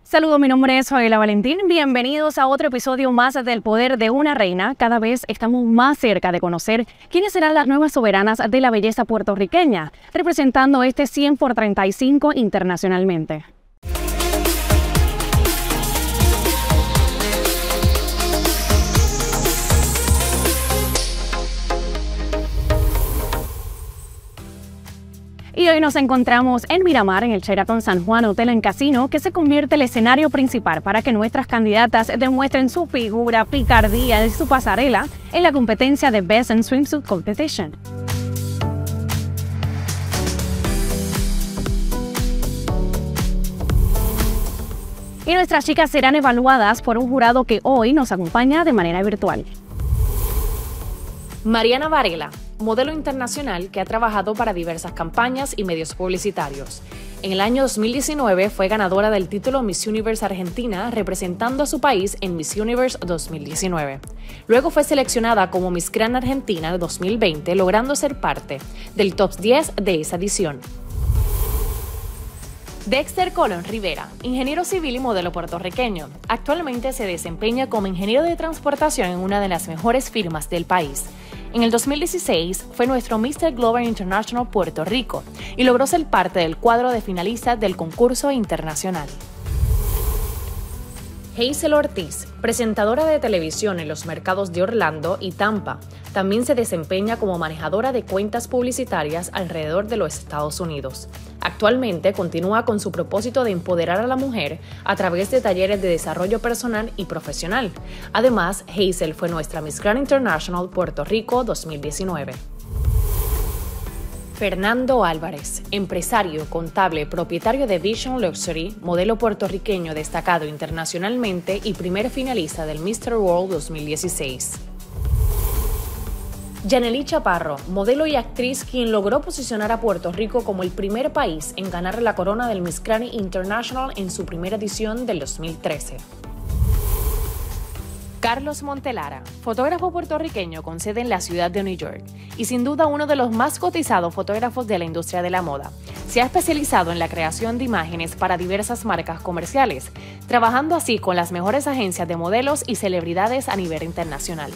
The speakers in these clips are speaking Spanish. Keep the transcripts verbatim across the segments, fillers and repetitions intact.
Saludos, mi nombre es Joela Valentín. Bienvenidos a otro episodio más del Poder de una Reina. Cada vez estamos más cerca de conocer quiénes serán las nuevas soberanas de la belleza puertorriqueña, representando este cien por treinta y cinco internacionalmente. Y hoy nos encontramos en Miramar, en el Sheraton San Juan Hotel and Casino, que se convierte en el escenario principal para que nuestras candidatas demuestren su figura, picardía y su pasarela en la competencia de Best in Swimsuit Competition. Y nuestras chicas serán evaluadas por un jurado que hoy nos acompaña de manera virtual. Mariana Varela, modelo internacional que ha trabajado para diversas campañas y medios publicitarios. En el año dos mil diecinueve fue ganadora del título Miss Universe Argentina, representando a su país en Miss Universe dos mil diecinueve. Luego fue seleccionada como Miss Grand Argentina dos mil veinte, logrando ser parte del top diez de esa edición. Dexter Colón Rivera, ingeniero civil y modelo puertorriqueño. Actualmente se desempeña como ingeniero de transportación en una de las mejores firmas del país. En el dos mil dieciséis fue nuestro míster Global International Puerto Rico y logró ser parte del cuadro de finalistas del concurso internacional. Hazel Ortiz, presentadora de televisión en los mercados de Orlando y Tampa, también se desempeña como manejadora de cuentas publicitarias alrededor de los Estados Unidos. Actualmente continúa con su propósito de empoderar a la mujer a través de talleres de desarrollo personal y profesional. Además, Hazel fue nuestra Miss Grand International Puerto Rico dos mil diecinueve. Fernando Álvarez, empresario, contable, propietario de Vision Luxury, modelo puertorriqueño destacado internacionalmente y primer finalista del míster World dos mil dieciséis. Yanely Chaparro, modelo y actriz quien logró posicionar a Puerto Rico como el primer país en ganar la corona del Miss Grand International en su primera edición del dos mil trece. Carlos Montelara, fotógrafo puertorriqueño con sede en la ciudad de New York y sin duda uno de los más cotizados fotógrafos de la industria de la moda. Se ha especializado en la creación de imágenes para diversas marcas comerciales, trabajando así con las mejores agencias de modelos y celebridades a nivel internacional.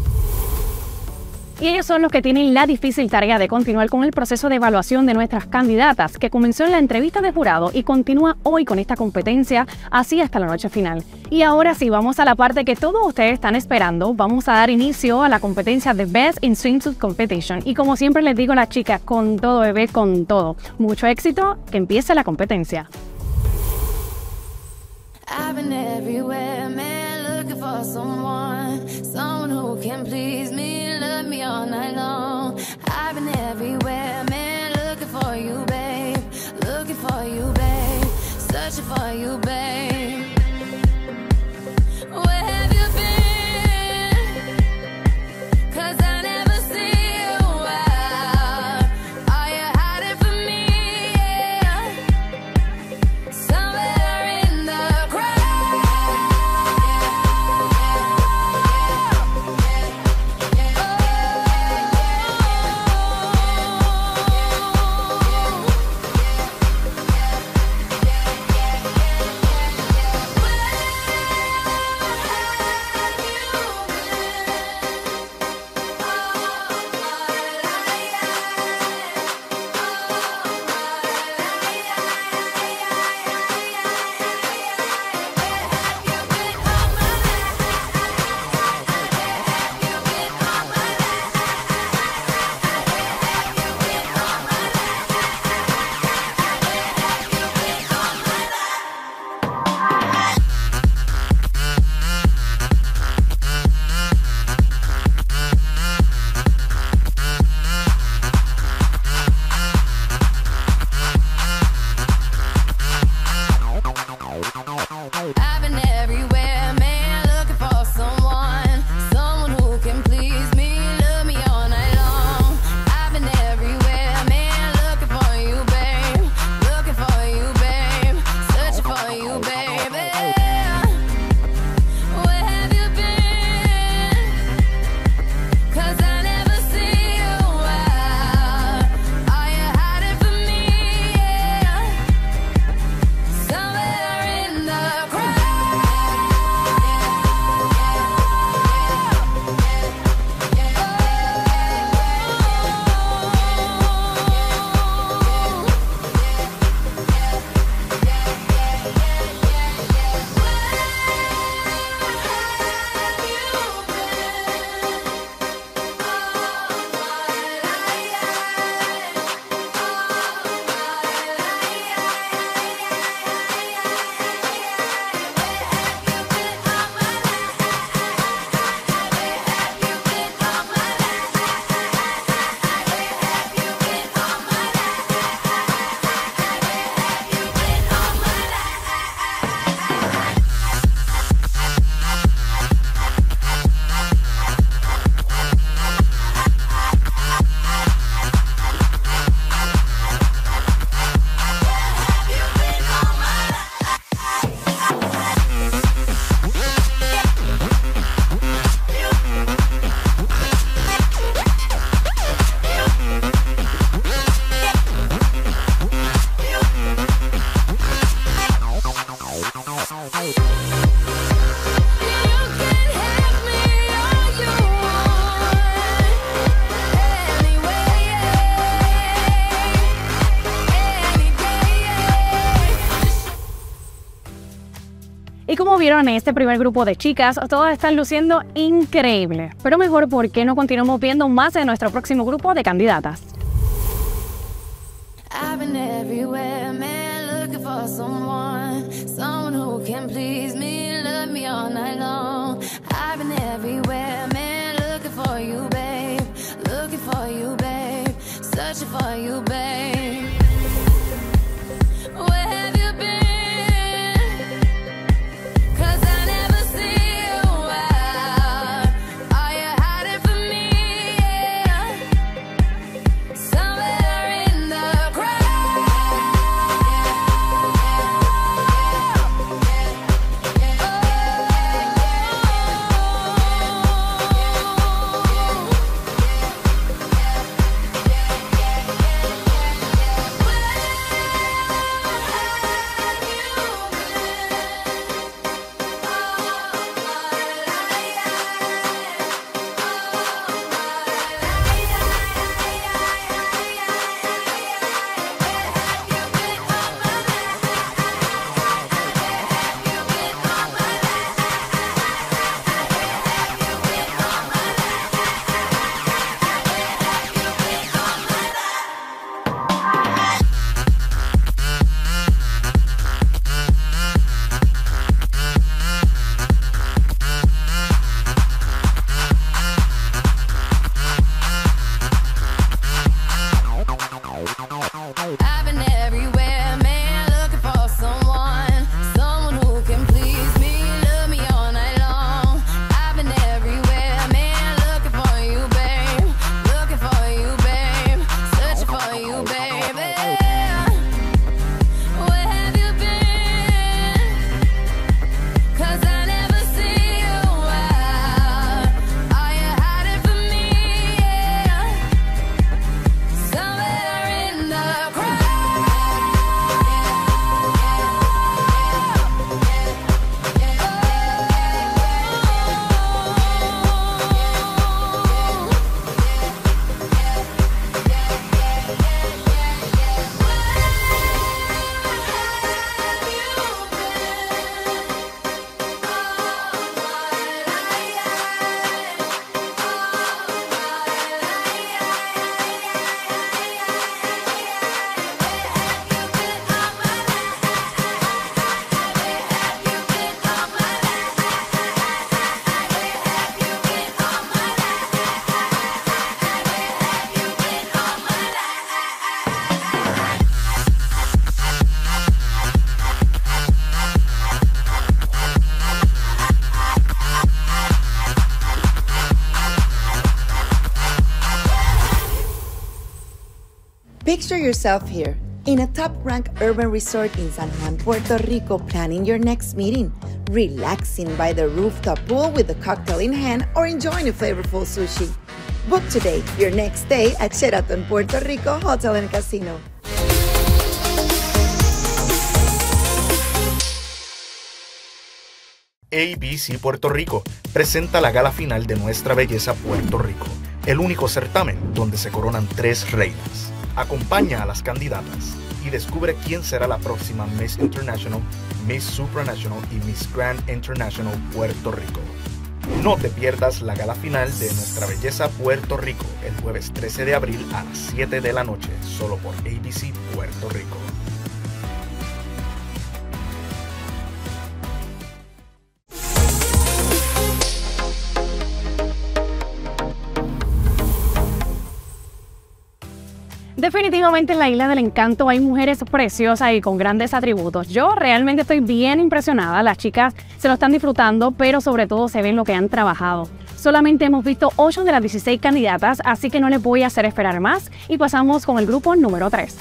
Y ellos son los que tienen la difícil tarea de continuar con el proceso de evaluación de nuestras candidatas, que comenzó en la entrevista de jurado y continúa hoy con esta competencia, así hasta la noche final. Y ahora sí, vamos a la parte que todos ustedes están esperando. Vamos a dar inicio a la competencia de Best in Swimsuit Competition. Y como siempre les digo a las chicas, con todo, bebé, con todo. Mucho éxito, que empiece la competencia. I've been everywhere, man, looking for someone, someone who can please me, love me all night long. I've been everywhere, man, looking for you, babe, looking for you, babe, searching for you, babe. Where have you been? 'Cause I never see you out. Are you hiding from me? Yeah. Somewhere in the crowd. I've been everywhere, man, looking for someone, someone who can please me, love me all night long. I've been everywhere, man, looking for you, babe, looking for you, babe, searching for you, baby. Where have you been? 'Cause I never see you out. Are you hiding from me? Yeah. Somewhere in the Y como vieron en este primer grupo de chicas, todas están luciendo increíble. Pero mejor, ¿por qué no continuamos viendo más de nuestro próximo grupo de candidatas? I've been everywhere, man, looking for someone, someone who can please me, love me all night long. I've been everywhere, man, looking for you, babe, looking for you, babe, searching for you, babe. Where have you been? 'Cause I never see you out. Are you hiding from me? Yeah. Somewhere in the crowd. I've been everywhere, man, looking for someone, someone who can please me, love me all night long. I've been everywhere, man, looking for you, babe, looking for you, babe, searching for you, baby. Where have you been? 'Cause I never see you out. Are you hiding from me? Yeah. Somewhere in the Picture yourself here, in a top-ranked urban resort in San Juan, Puerto Rico, planning your next meeting, relaxing by the rooftop pool with a cocktail in hand, or enjoying a flavorful sushi. Book today your next stay at Sheraton Puerto Rico Hotel and Casino. A B C Puerto Rico presenta la gala final de Nuestra Belleza Puerto Rico, el único certamen donde se coronan tres reinas. Acompaña a las candidatas y descubre quién será la próxima Miss International, Miss Supranational y Miss Grand International Puerto Rico. No te pierdas la gala final de Nuestra Belleza Puerto Rico el jueves trece de abril a las siete de la noche, solo por A B C Puerto Rico. Definitivamente en la Isla del Encanto hay mujeres preciosas y con grandes atributos. Yo realmente estoy bien impresionada. Las chicas se lo están disfrutando, pero sobre todo se ven lo que han trabajado. Solamente hemos visto ocho de las dieciséis candidatas, así que no les voy a hacer esperar más y pasamos con el grupo número tres.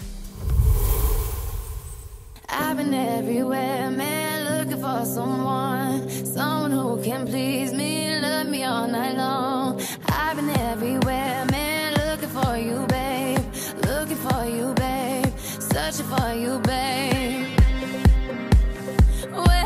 I've been everywhere, man, looking for someone, someone who can please me, love me all night long. I've been everywhere, man, looking for you, babe, looking for you, babe, searching for you, babe. Where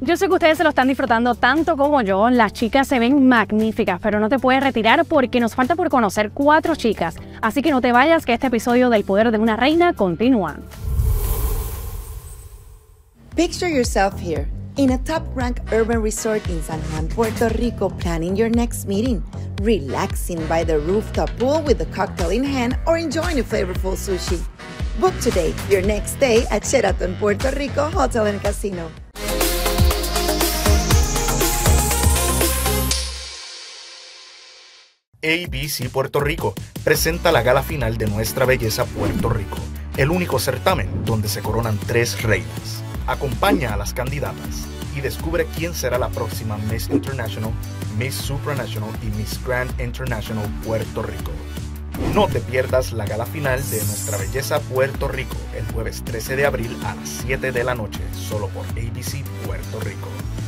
Yo sé que ustedes se lo están disfrutando tanto como yo. Las chicas se ven magníficas, pero no te puedes retirar porque nos falta por conocer cuatro chicas. Así que no te vayas, que este episodio del Poder de una Reina continúa. Picture yourself here, in a top-ranked urban resort in San Juan, Puerto Rico, planning your next meeting, relaxing by the rooftop pool with a cocktail in hand, or enjoying a flavorful sushi. Book today your next stay at Sheraton Puerto Rico Hotel and Casino. A B C Puerto Rico presenta la gala final de Nuestra Belleza Puerto Rico, el único certamen donde se coronan tres reinas. Acompaña a las candidatas y descubre quién será la próxima Miss International, Miss Supranational y Miss Grand International Puerto Rico. No te pierdas la gala final de Nuestra Belleza Puerto Rico el jueves trece de abril a las siete de la noche, solo por A B C Puerto Rico.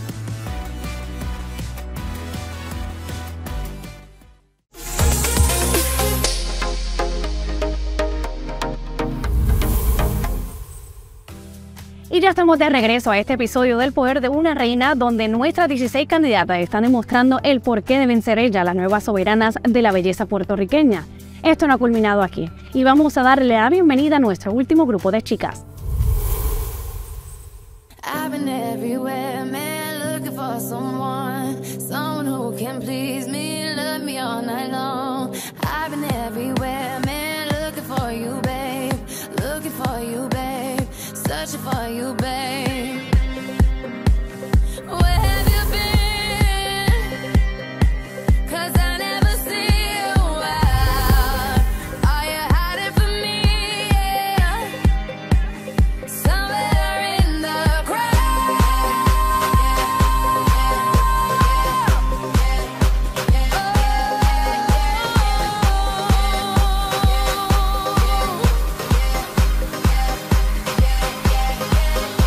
Y ya estamos de regreso a este episodio del Poder de una Reina, donde nuestras dieciséis candidatas están demostrando el por qué deben ser ellas las nuevas soberanas de la belleza puertorriqueña. Esto no ha culminado aquí, y vamos a darle la bienvenida a nuestro último grupo de chicas. I've been everywhere, man, looking for someone, someone who can please me, love me all night long. I've been everywhere, man, looking for you, babe, looking for you, babe, searching for you, babe. Where have you been? 'Cause I never see you out. Are you hiding from me? Yeah. Somewhere in the crowd. Oh.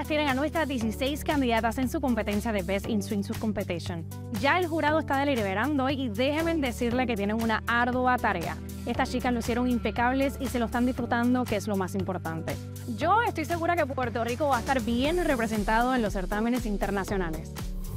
chicas tienen a nuestras dieciséis candidatas en su competencia de Best in Swimsuit Competition. Ya el jurado está deliberando y déjenme decirle que tienen una ardua tarea. Estas chicas lo hicieron impecables y se lo están disfrutando, que es lo más importante. Yo estoy segura que Puerto Rico va a estar bien representado en los certámenes internacionales.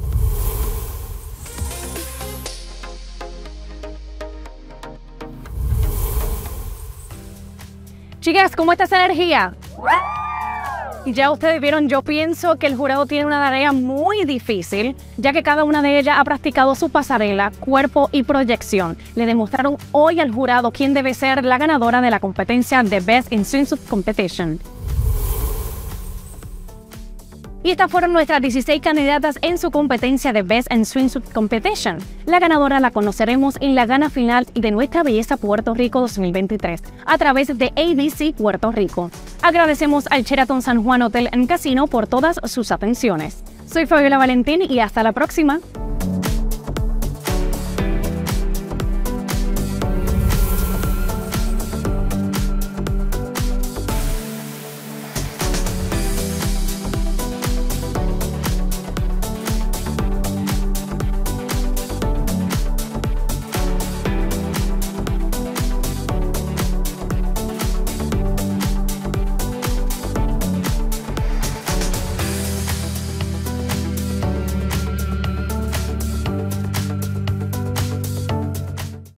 Chicas, ¿cómo está esa energía? Y ya ustedes vieron, yo pienso que el jurado tiene una tarea muy difícil, ya que cada una de ellas ha practicado su pasarela, cuerpo y proyección. Le demostraron hoy al jurado quién debe ser la ganadora de la competencia de Best in Swimsuit Competition. Y estas fueron nuestras dieciséis candidatas en su competencia de Best in Swimsuit Competition. La ganadora la conoceremos en la gala final de Nuestra Belleza Puerto Rico dos mil veintitrés a través de A B C Puerto Rico. Agradecemos al Sheraton San Juan Hotel and Casino por todas sus atenciones. Soy Fabiola Valentín y hasta la próxima.